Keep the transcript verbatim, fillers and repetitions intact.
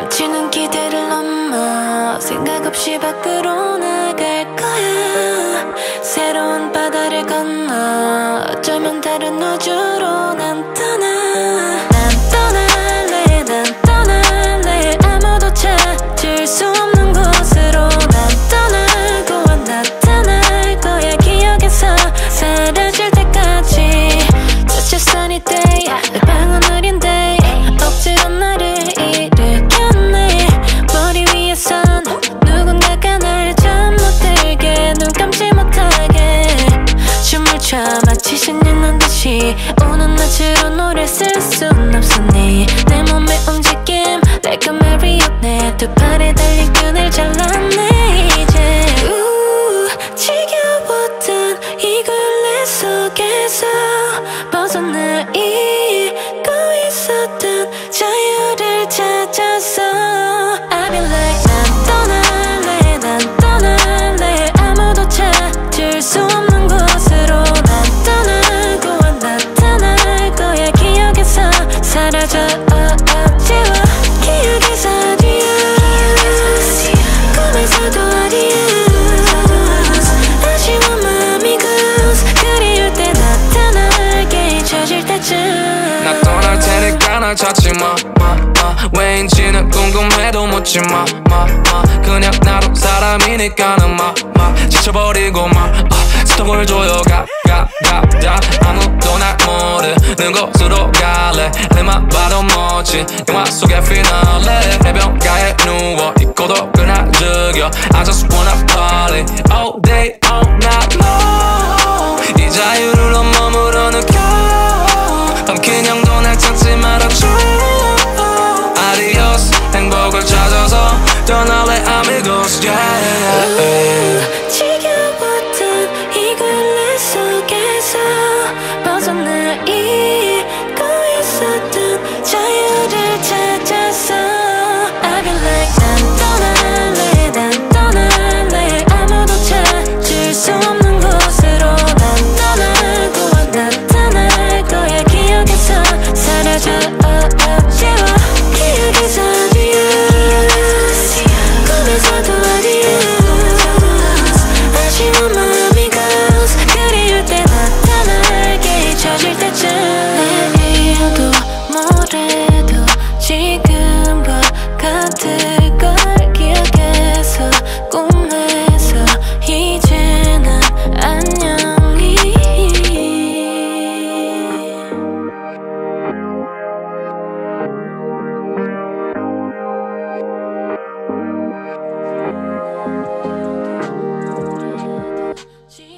지는 기대를 넘어 생각 없이 밖으로 나갈 거야. 새로운 바다를 건너 어쩌면 다른 우주로 난 떠나. 난 떠날래 난 떠날래 아무도 찾을 수 없는 곳으로. 난 떠나고 나타날 거야 기억에서 사라질 때까지. Such a sunny day 내 방은 느린 day 억지로 나를 일으켰네. 머리 위에선 누군가가 날 잠 못 들게 눈 감지 못하게 춤을 춰 마치 신이 난 듯이. 오는 낮으로 노래 쓸 순 없으니 내 몸의 움직임 like a marionette. 두 팔에 달린 끈을 잘랐네 이제. 우 지겨웠던 이 굴레 속에서 벗어나고 있었던 자유를 찾았어. I be like 난 떠날래 난 떠날래 아무도 찾을 수 없는 곳으로. 난 떠나고 나타날 거야 기억에서 사라져. oh, oh, 지워 기억에서 adios 꿈에서도 adios. 아쉬운 마음이 goose 그리울 때 나타날게 잊혀질 때쯤. 나 떠날 테니까 날 찾지 마, 마, 마. 왜인지는 궁금해도 묻지 마, 마, 마. 그냥 나도 사람이니까는 마, 마. 지쳐버리고 마, 아, 스톱을 줘요 가, 가, 가, 가. 아무도 날 모르는 곳으로 갈래. 내맘 봐도 멋진 영화 속의 피날레. 해변가에 누워 이 고독을 나 즐겨. I just wanna party all day all night long. 이 자유를 넌 머무러 느껴. 밤긴 형도 날 찾지 말아줘. Adios 행복을 찾아서 떠날래 amigo.